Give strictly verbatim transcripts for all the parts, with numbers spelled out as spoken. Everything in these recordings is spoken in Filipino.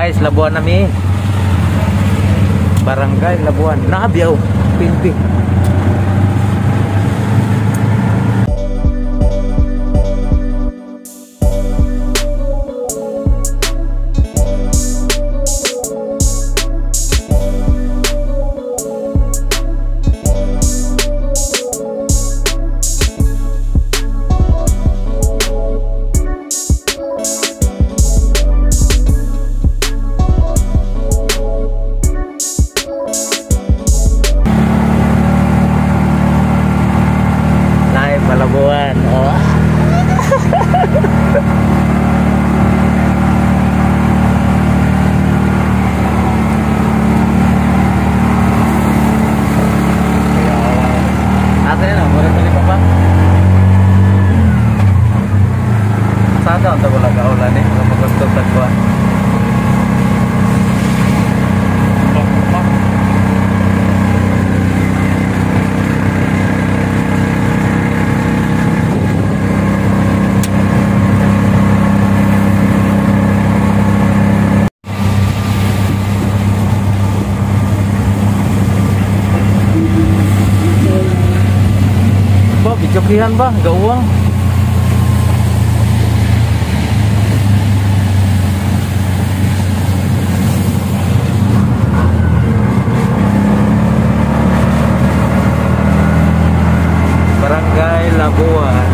Guys, Labuan nami. Barangay Labuan. Nabiyaw, Pinti. Palabuan. Oh. Ate na, boleh balik apa? Sada untuk bola kaulan nih, kalau kostum takwa. Jokihan bah, gak uang. Barangay Labuan.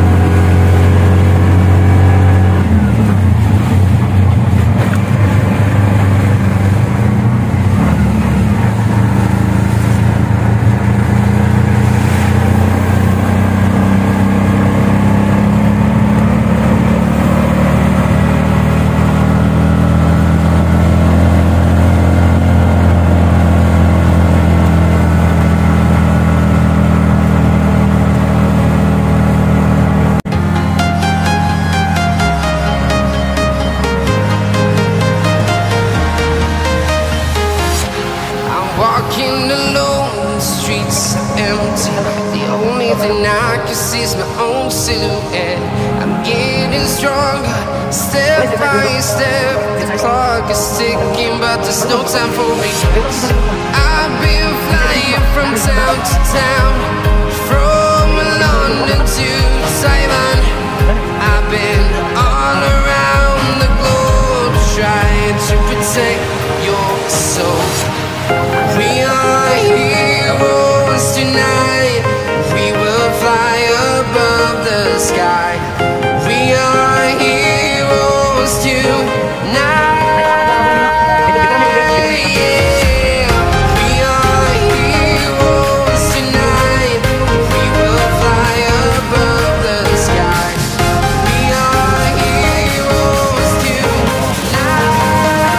Walking alone, the streets are empty. The only thing I can see is my own silhouette. I'm getting stronger, step by step. The clock is ticking, but there's no time for regrets. I've been flying from town to town, from London to Taiwan. I've been all around the globe, trying to protect your soul. We are heroes tonight. We will fly above the sky. We are heroes tonight. Yeah. We are heroes tonight. We will fly above the sky. We are heroes tonight.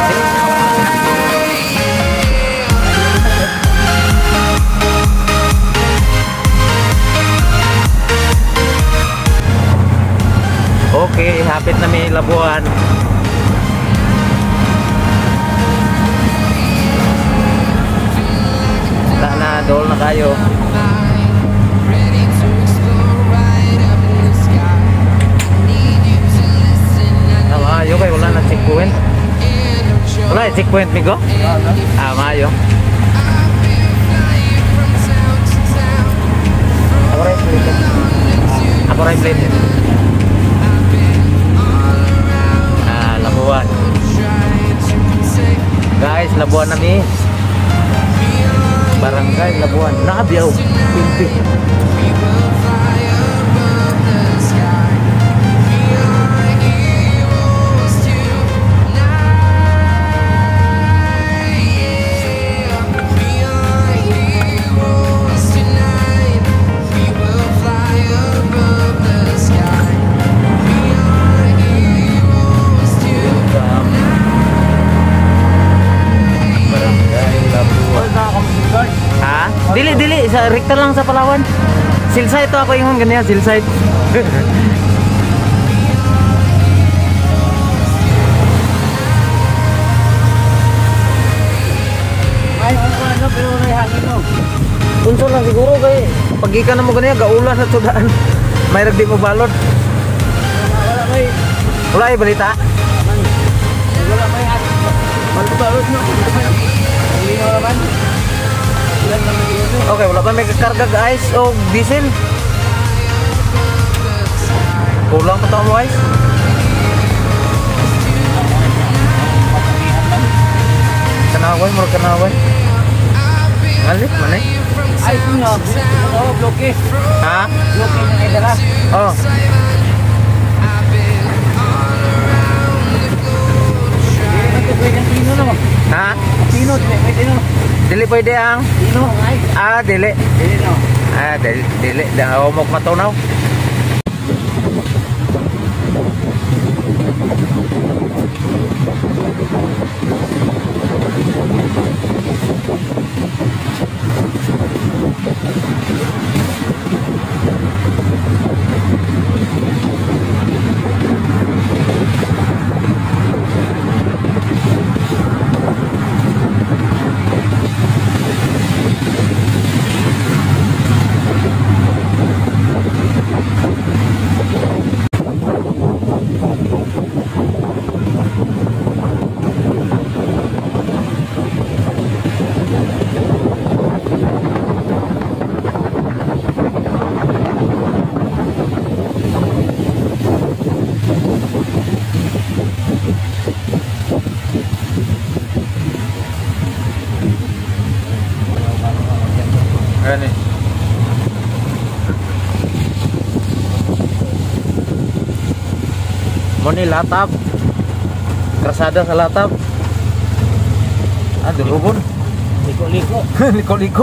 Okay, hapit na may Labuan. Wala na, dool na kayo. Ah, maayo kayo, wala na checkpoint. Wala na checkpoint, migo? Ah, maayo. Ako rin plate. Ako rin plate. Labuan. Guys, Labuan nami. Barangay Labuan. Nabiyaw, Pinti. Dili dili sa rekta lang sa Palawan. Silside to ako yung ganyan, silside. Ay, ano pero nay hangin mo. Unso lang siguro kay pagika na mo ganyan gaulan sa tudaan. May ragdi mo balod. Wala may. Wala ay balita. Wala may hangin. Balot-balot no. Hindi mo naman. Okay, wala pa may kakarga guys o diesel. Kulang pa tao mo guys. Kanaway, murag kanaway. Ngalit man eh. Ay, ito nga. Oo, bloke. Ha? Bloke na ay dala. Oh. Ito pwede ang pino naman. Ha? Pino, may pino. Dili pwede ang Pino, ay. ah dili. Dili no. Ah dili dili da ako magmatunaw. Ayan eh. Mo ni latap. Krasada sa latap. Ah, durubon. Liko-liko. Liko-liko.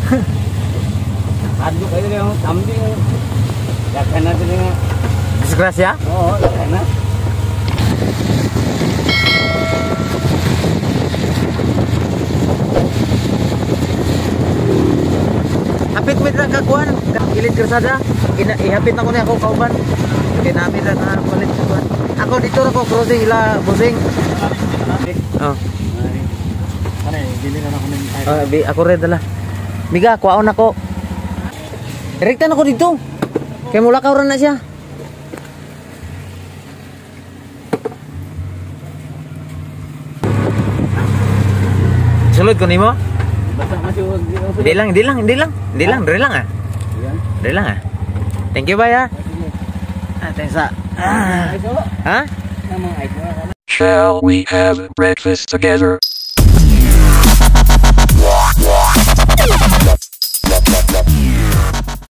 Adyo kayo na yung tambing. Yakan natin yung... Disgrasya? Oo, yakan na. Hapit mo lang kakuan. Gilid krasada. Ina ihapit na ko niya ako kauban. Hindi namin na palit kakuan. Ako dito na ko crossing ila busing. Oh. Ano eh, dili na ako ng... Ah, bi ako rin dala. Miga, kuwaon ako. Direktan ako dito. Kaya mula ka na siya. Sulod ko nimo? Basta masih... Hindi lang, hindi lang, hindi lang. Hindi lang, dire lang ah. Yan. Dire lang ah. Thank you, bye ah. Ah, thanks ah. Ah. Ay, so, Ha? namang ay, so, Shall we have breakfast together?